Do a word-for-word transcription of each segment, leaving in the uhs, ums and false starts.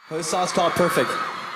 This song's called Perfect.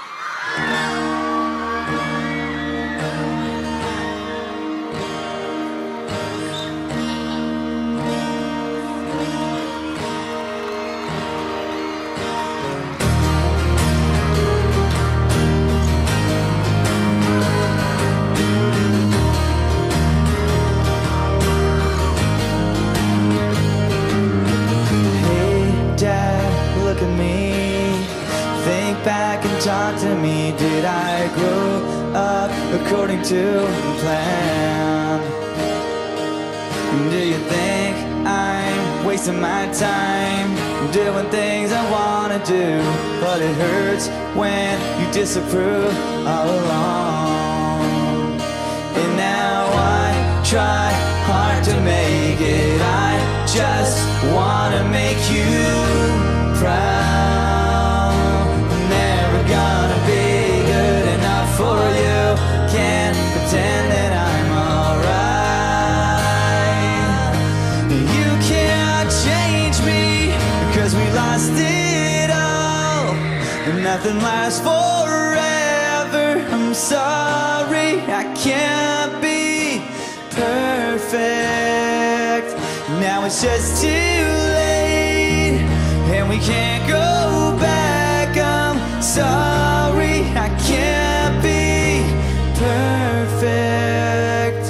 Back and talk to me. Did I grow up according to plan? Do you think I'm wasting my time doing things I wanna do? But it hurts when you disapprove all along. And now I try hard to make it. I just wanna make you proud. Pretend that I'm alright. You can't change me, because we lost it all, and nothing lasts forever. I'm sorry, I can't be perfect. Now it's just too late, and we can't go back. I'm sorry, I can't be perfect.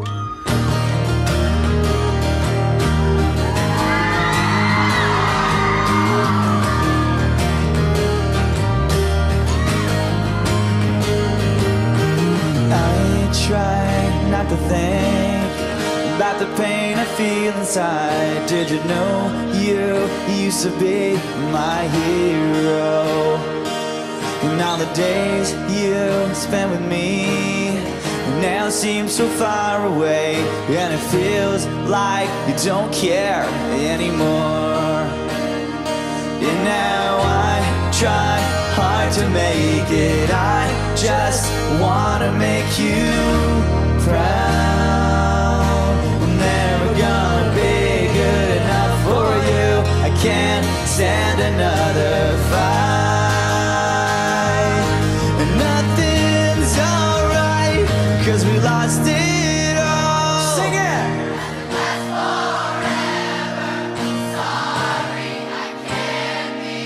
I try not to think about the pain I feel inside. Did you know you used to be my hero? And all the days you spent with me now seem so far away, and it feels like you don't care anymore. And now I try hard to make it. I just wanna make you proud. I'm never gonna be good enough for you. I can't stand another fight. Cause we lost it all. Sing it! Nothing lasts forever. I'm sorry, I can't be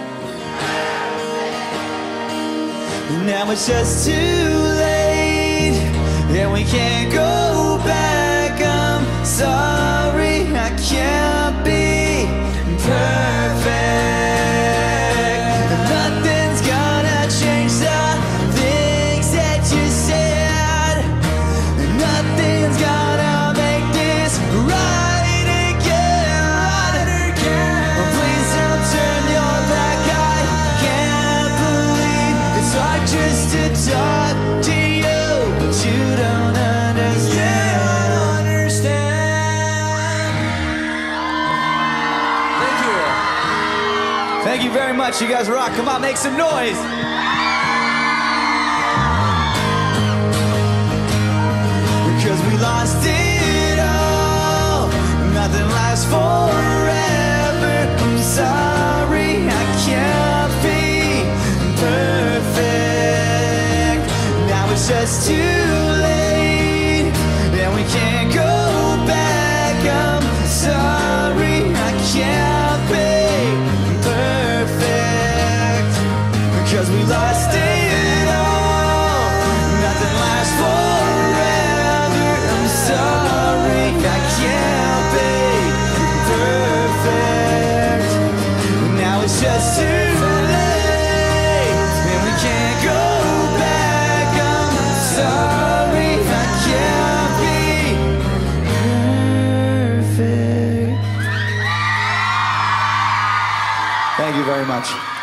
perfect. Now it's just too late, and we can't go back. I'm sorry, I can't be perfect. Nothing's gonna change the things that you said. Nothing's gonna make this right again. Please don't turn your back. I can't believe it's hard just to talk to you, but you don't understand. You don't understand. Thank you. Thank you very much. You guys rock. Come on, make some noise. Cause we lost it all, nothing lasts forever. I'm sorry, I can't be perfect. Now it's just too late, and we can't go back. I'm sorry, I can't be perfect. Because we lost it all, nothing lasts forever. Sorry, I can't be perfect. Now it's just too late, and we can't go back. I'm sorry, I can't be perfect. Thank you very much.